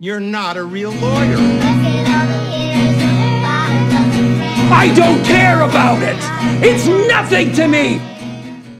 You're not a real lawyer. I don't care about it! It's nothing to me!